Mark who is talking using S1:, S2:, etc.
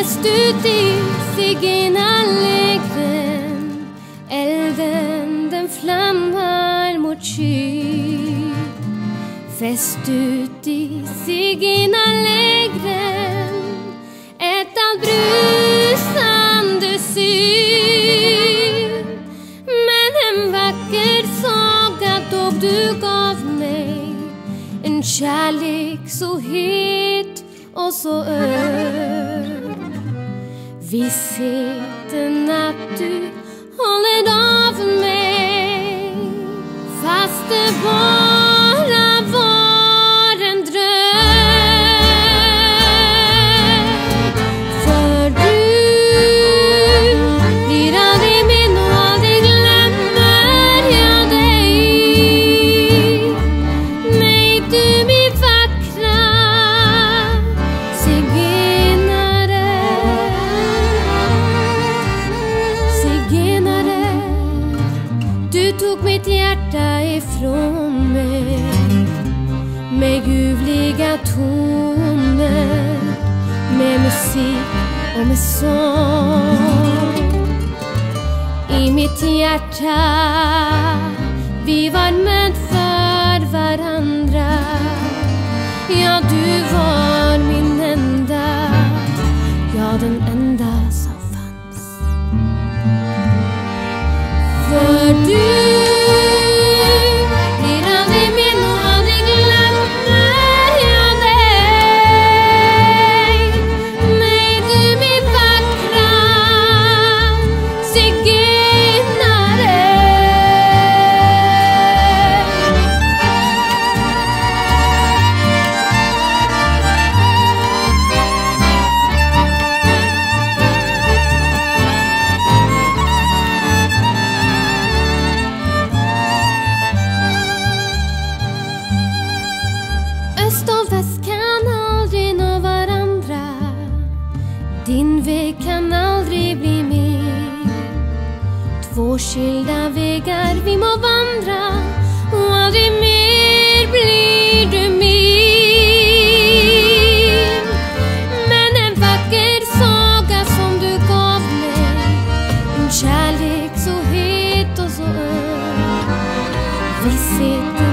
S1: Fäst ut i segenarlegren, elden den flammar mot sky. Fäst ut i segenarlegren, ett allt brusande syn. Men en vacker saga då du gav mig en kärlek så het och så öm. Vissheten att du håller av mig, fast det bara var en dröm. För du blir aldrig min och aldrig glömmer jag dig. Nej, du min vackra zigenare. Zigenare, du tog mitt hjärta ifrån mig med ljuvliga toner, med musik och med sång. I mitt hjärta vi var meant för varandra. Ja, du var min enda, ja, den enda som fanns. För du blir aldrig min och aldrig glömmer jag dig. Nej, du min vackra zigenare. Öst och väst kan aldrig nå varandra. Din väg kan aldrig bli min. Två skilda vägar vi må vandra, och aldrig mer blir du min. Men en vacker saga som du gav mig, en kärlek så het och så öm. Vissheten